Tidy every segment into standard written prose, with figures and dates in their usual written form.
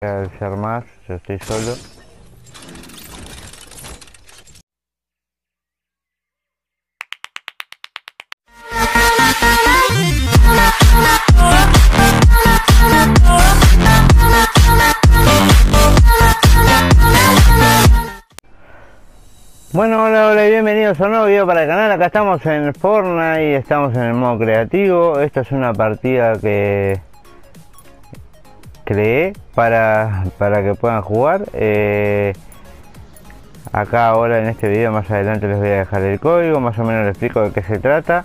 Al ser más, yo estoy solo. Bueno, hola y bienvenidos a un nuevo video para el canal. Acá estamos en Fortnite y estamos en el modo creativo. Esta es una partida que creé para que puedan jugar. Acá ahora en este video más adelante les voy a dejar el código, más o menos les explico de qué se trata.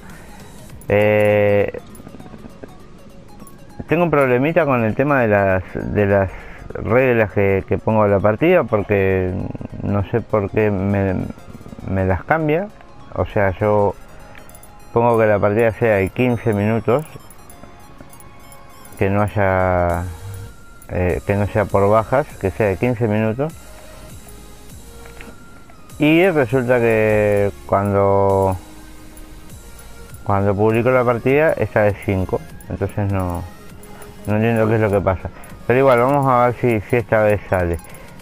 Tengo un problemita con el tema de las reglas que pongo en la partida, porque no sé por qué me las cambia. O sea, yo pongo que la partida sea de 15 minutos, que no haya que no sea por bajas, que sea de 15 minutos, y resulta que cuando publico la partida está de 5, entonces no entiendo qué es lo que pasa, pero igual vamos a ver si esta vez sale.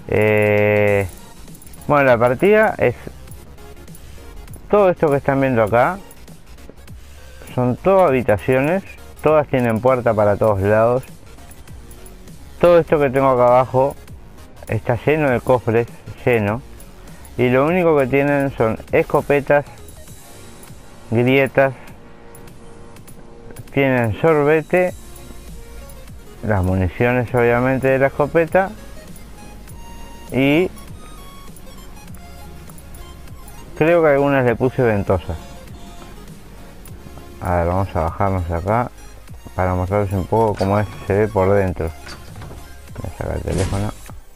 Bueno, la partida es todo esto que están viendo acá, son todas habitaciones, todas tienen puerta para todos lados. Todo esto que tengo acá abajo está lleno de cofres, lleno, y lo único que tienen son escopetas, grietas, tienen sorbete, las municiones obviamente de la escopeta, y creo que algunas le puse ventosas. A ver, vamos a bajarnos acá para mostrarles un poco cómo se ve por dentro. Voy a sacar el teléfono.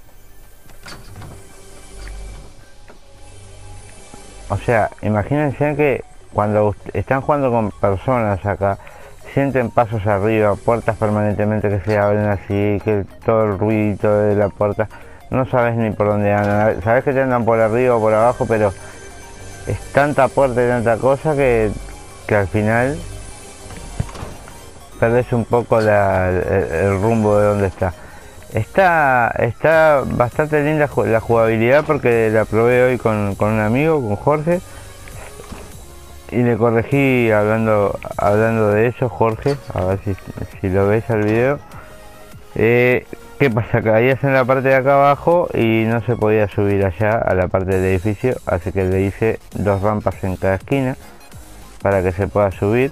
O sea, imagínense que cuando están jugando con personas acá, sienten pasos arriba, puertas permanentemente que se abren así, que todo el ruido de la puerta, no sabes ni por dónde andan. Sabes que te andan por arriba o por abajo, pero es tanta puerta y tanta cosa que al final perdés un poco el rumbo de dónde está. Está bastante linda la jugabilidad, porque la probé hoy con un amigo, con Jorge, y le corregí hablando de eso. Jorge, a ver si lo ves al video. ¿Qué pasa? Caías en la parte de acá abajo y no se podía subir allá a la parte del edificio, así que le hice 2 rampas en cada esquina para que se pueda subir,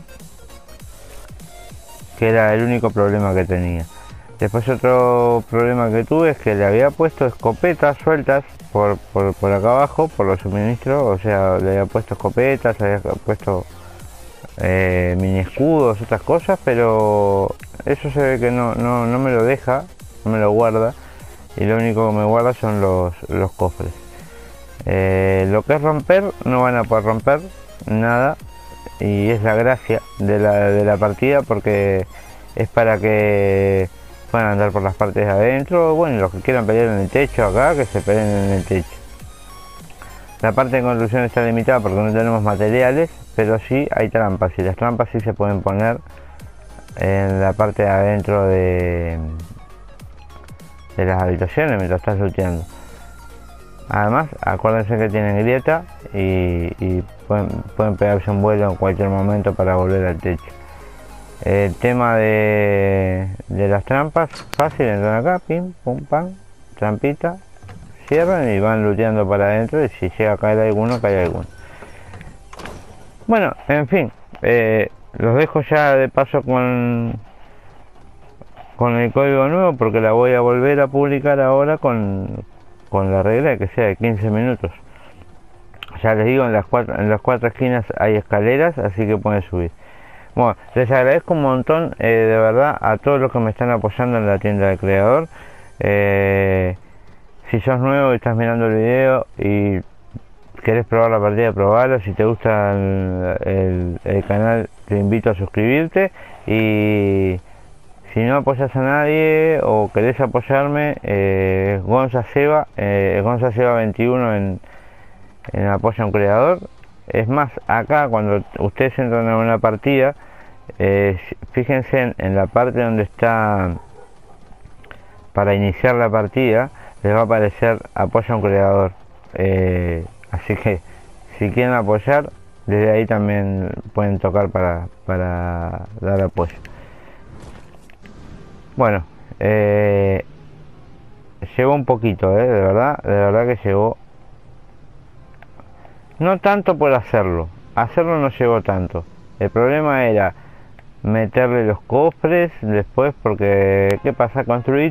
que era el único problema que tenía. Después otro problema que tuve es que le había puesto escopetas sueltas por acá abajo, por los suministros. O sea, le había puesto escopetas, le había puesto mini escudos, otras cosas, pero eso se ve que no me lo deja, no me lo guarda, y lo único que me guarda son los cofres. Lo que es romper, no van a poder romper nada, y es la gracia de la partida, porque es para que puedan andar por las partes de adentro. Bueno, los que quieran pelear en el techo acá, que se peleen en el techo. La parte de construcción está limitada porque no tenemos materiales, pero sí hay trampas, y las trampas sí se pueden poner en la parte de adentro de las habitaciones mientras estás looteando. Además, acuérdense que tienen grieta y pueden pegarse un vuelo en cualquier momento para volver al techo. El tema de las trampas, fácil, entran acá, pim, pum, pam, trampita, cierran y van looteando para adentro, y si llega a caer alguno, cae alguno. Bueno, en fin, los dejo ya de paso con el código nuevo, porque la voy a volver a publicar ahora con la regla de que sea de 15 minutos. Ya les digo, en las cuatro esquinas hay escaleras, así que pueden subir. Bueno, les agradezco un montón, de verdad, a todos los que me están apoyando en la tienda del creador. Si sos nuevo y estás mirando el video y querés probar la partida, probalo. Si te gusta el canal, te invito a suscribirte. Y si no apoyas a nadie o querés apoyarme, Gonza Seba 21 en apoyo a un creador. Es más, acá cuando ustedes entran a una partida, fíjense en la parte donde está para iniciar la partida les va a aparecer apoya a un creador. Así que si quieren apoyar, desde ahí también pueden tocar para dar apoyo. Bueno, llegó un poquito, de verdad que llegó. No tanto por hacerlo no llegó tanto. El problema era meterle los cofres después, porque ¿qué pasa? Construí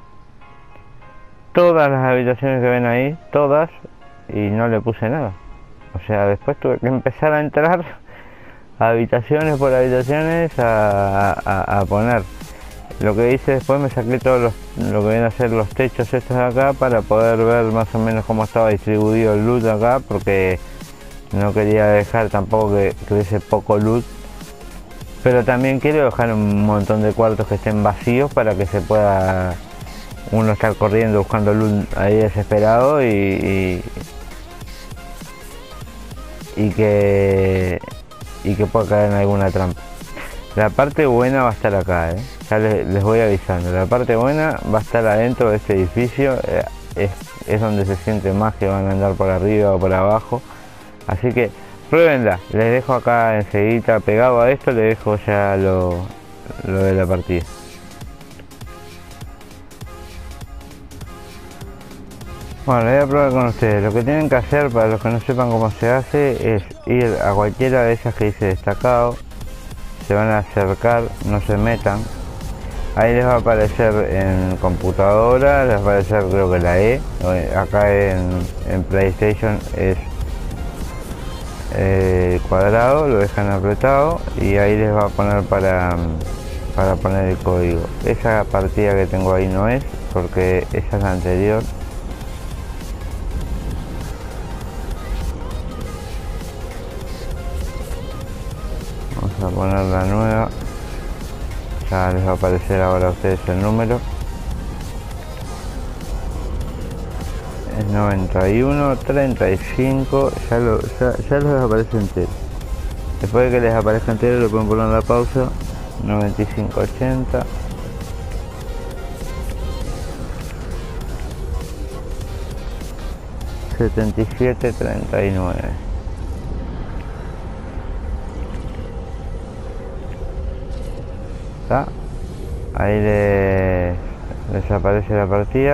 todas las habitaciones que ven ahí, todas, y no le puse nada. O sea, después tuve que empezar a entrar habitaciones por habitaciones a poner. Lo que hice después, me saqué todos lo que vienen a ser los techos estos de acá para poder ver más o menos cómo estaba distribuido el loot acá, porque no quería dejar tampoco que hubiese poco loot, pero también quiero dejar un montón de cuartos que estén vacíos para que se pueda uno estar corriendo buscando loot ahí desesperado y que pueda caer en alguna trampa. La parte buena va a estar acá, ya les voy avisando. La parte buena va a estar adentro de este edificio, es donde se siente más que van a andar por arriba o por abajo. Así que pruébenla, les dejo acá enseguida pegado a esto, les dejo ya lo de la partida. Bueno, voy a probar con ustedes. Lo que tienen que hacer, para los que no sepan cómo se hace, es ir a cualquiera de esas que dice destacado, se van a acercar, no se metan, ahí les va a aparecer en computadora, les va a aparecer creo que la acá en PlayStation es cuadrado, lo dejan apretado y ahí les va a poner para poner el código. Esa partida que tengo ahí no es, porque esa es la anterior. Vamos a poner la nueva, ya les va a aparecer ahora a ustedes el número. Es 91 35, ya les aparece entero. Después de que les aparezca entero lo pueden poner en la pausa. 95 80 77 39. ¿Está? Ahí les aparece la partida.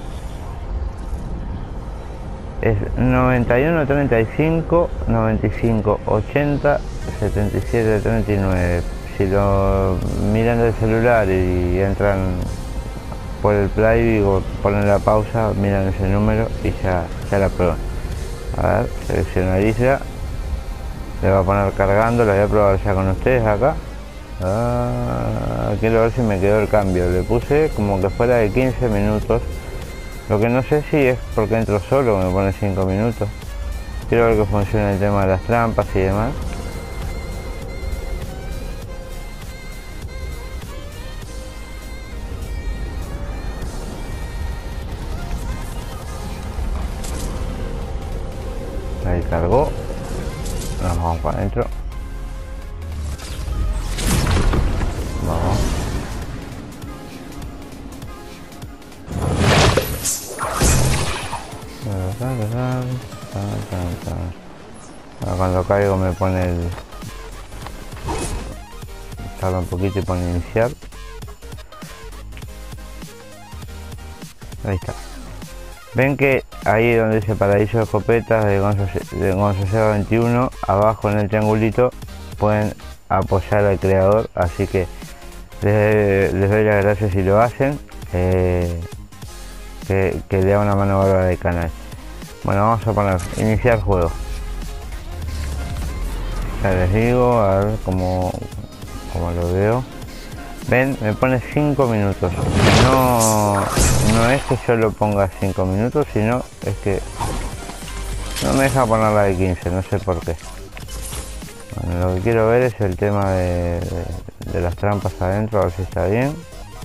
Es 91 35 95 80 77 39. Si lo miran del celular y entran por el play o ponen la pausa, miran ese número y ya la prueban. A ver, selecciona isla, le va a poner cargando, la voy a probar ya con ustedes acá. Quiero ver si me quedó el cambio, le puse como que fuera de 15 minutos. Lo que no sé si es porque entro solo, me pone 5 minutos. Quiero ver que funciona el tema de las trampas y demás. Ahí cargó. Nos vamos para adentro. Vamos. Ahora cuando caigo me pone el... tarda un poquito y pone iniciar. Ahí está. Ven que ahí donde dice paraíso de escopetas de Gonzo 21, abajo en el triangulito pueden apoyar al creador, así que les doy las gracias si lo hacen, que le da una mano bárbara al canal. Bueno, vamos a poner iniciar juego. Ya les digo, a ver cómo lo veo. Ven, me pone 5 minutos. No es que yo lo ponga 5 minutos, sino es que no me deja ponerla de 15, no sé por qué. Bueno, lo que quiero ver es el tema de las trampas adentro, a ver si está bien.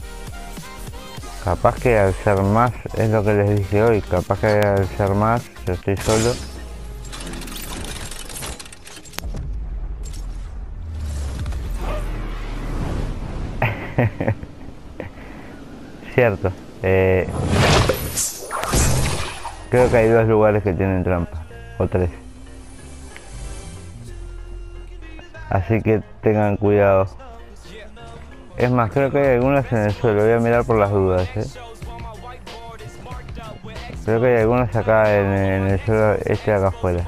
Capaz que al ser más, es lo que les dije hoy, capaz que al ser más, yo estoy solo. Cierto, Eh, Creo que hay 2 lugares que tienen trampa, o 3. Así que tengan cuidado. Es más, creo que hay algunas en el suelo, voy a mirar por las dudas, Creo que hay algunas acá en el suelo, este de acá afuera.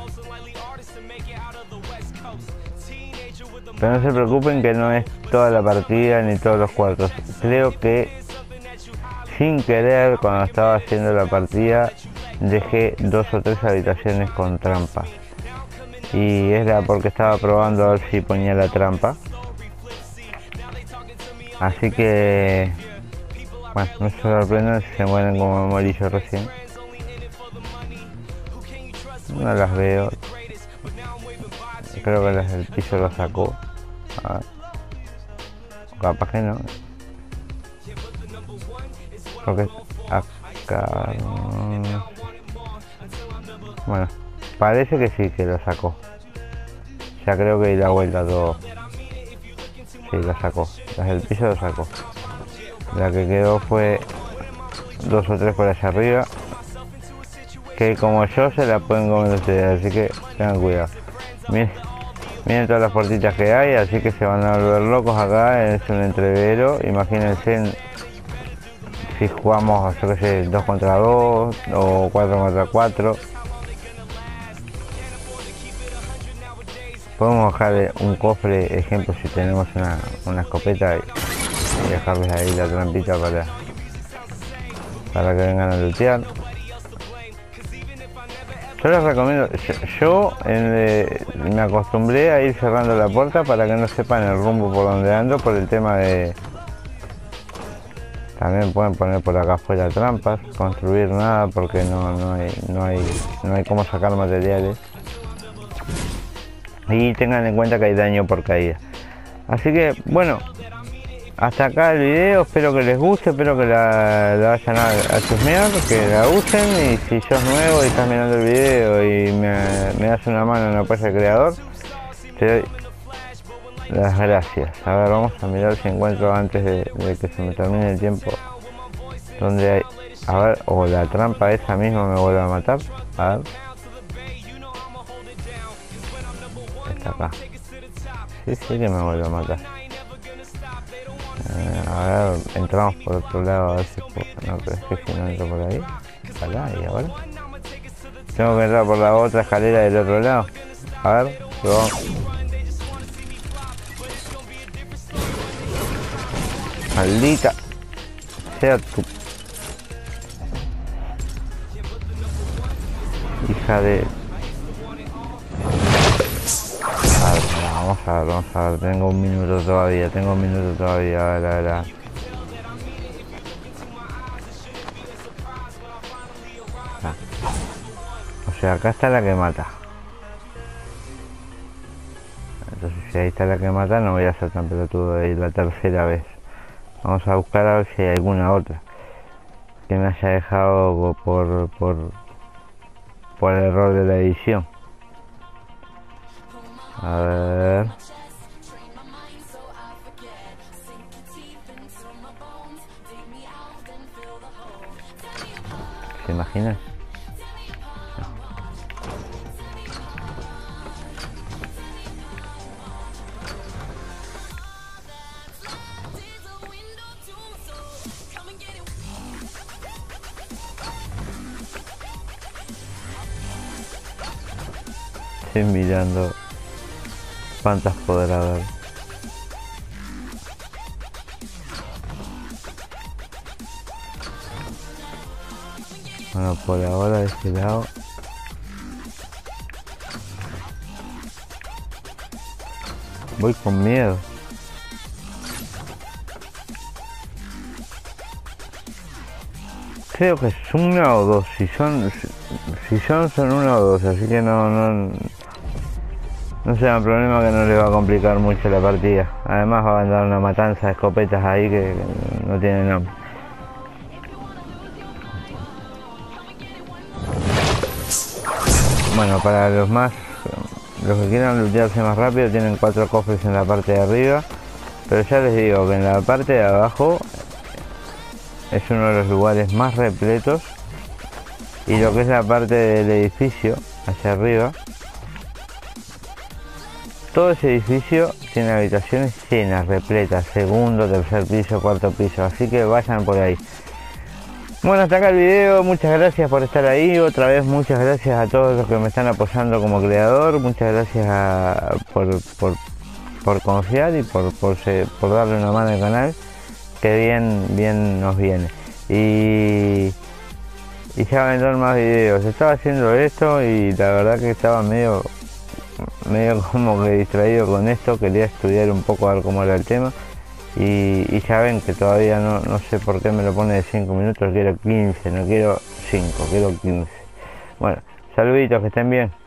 Pero no se preocupen que no es toda la partida ni todos los cuartos. Creo que sin querer cuando estaba haciendo la partida dejé 2 o 3 habitaciones con trampa. Y era porque estaba probando a ver si ponía la trampa. Así que... bueno, no se sorprendan si se mueren como me morí yo recién. No las veo. Creo que las del piso lo sacó. A ver. Capaz que no. Porque acá... bueno, parece que sí, que lo sacó. Ya creo que di la vuelta todo. Sí, lo sacó. Las del piso lo sacó. La que quedó fue 2 o 3 por allá arriba. Que como yo se la pueden comer ustedes, así que tengan cuidado. Miren todas las puertitas que hay, así que se van a volver locos acá. Es un entrevero. Imagínense si jugamos, yo que sé, 2 contra 2 o 4 contra 4. Podemos dejar un cofre, ejemplo, si tenemos una escopeta y dejarles ahí la trampita para que vengan a lootear. Yo les recomiendo, me acostumbré a ir cerrando la puerta para que no sepan el rumbo por donde ando, por el tema de... También pueden poner por acá afuera trampas, construir nada porque no hay cómo sacar materiales. Y tengan en cuenta que hay daño por caída. Así que bueno, hasta acá el video, espero que les guste, espero que la vayan a chusmear, que la usen. Y si sos nuevo y estás mirando el video y me das una mano en apoyo al creador, te doy las gracias. A ver, vamos a mirar si encuentro antes de que se me termine el tiempo donde hay... a ver, o la trampa esa misma me vuelve a matar. A ver. Está acá. Sí que me vuelve a matar. A ver, entramos por otro lado a ver si puedo... no, pero es que si no entro por ahí. Ojalá, y ahora tengo que entrar por la otra escalera del otro lado. A ver, probamos. Maldita sea tu... hija de... vamos a ver, tengo un minuto todavía, a ver. O sea, acá está la que mata. Entonces si ahí está la que mata, no voy a ser tan pelotudo de ir la tercera vez. Vamos a buscar a ver si hay alguna otra que me haya dejado por error de la edición. A ver. ¿Se imaginan? Estoy mirando cuántas podrá haber. Bueno, por ahora de este lado voy con miedo. Creo que es una o dos, si son una o dos, así que no sea un problema, que no le va a complicar mucho la partida. Además va a andar una matanza de escopetas ahí que no tiene nombre. Bueno, para los que quieran lootearse más rápido, tienen 4 cofres en la parte de arriba, pero ya les digo que en la parte de abajo es uno de los lugares más repletos, y lo que es la parte del edificio hacia arriba, todo ese edificio tiene habitaciones llenas, repletas, segundo, tercer piso, cuarto piso, así que vayan por ahí. Bueno, hasta acá el video, muchas gracias por estar ahí, otra vez muchas gracias a todos los que me están apoyando como creador, muchas gracias por confiar y por darle una mano al canal, que bien nos viene. Y ya vendrán más videos. Estaba haciendo esto y la verdad que estaba medio como que distraído con esto, quería estudiar un poco a ver cómo era el tema, y ya ven que todavía no sé por qué me lo pone de 5 minutos, quiero 15, no quiero 5, quiero 15. Bueno, saluditos, que estén bien.